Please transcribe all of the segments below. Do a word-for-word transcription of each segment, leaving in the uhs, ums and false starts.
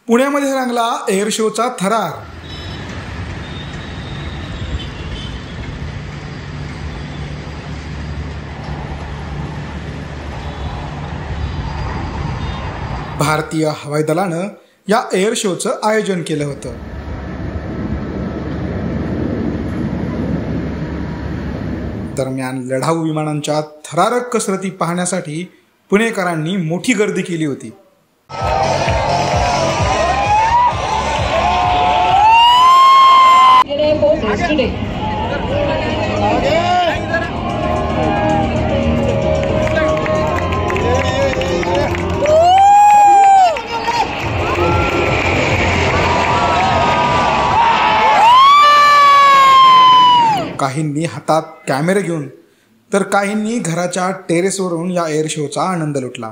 पुण्यामध्ये रंगला एअर शोचा थरार। भारतीय हवाई दलानं या एअर शोचं आयोजन केलं होतं। दरम्यान लढाऊ विमानांच्या थरारक कसरती पाहण्यासाठी पुणेकरांनी मोठी गर्दी केली होती। काहींनी हातात कॅमेरे घेऊन तर काहींनी घराच्या टेरेसवरून या एअर शोचा आनंद लुटला।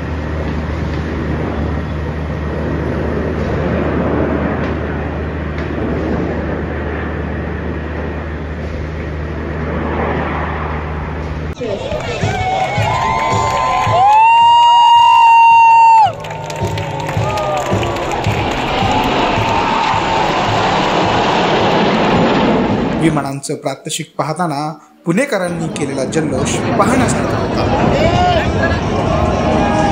विमानांचं प्रात्यक्षिक पाहताना पुणेकरांनी केलेला जल्लोष पाहण्यासारखा होता।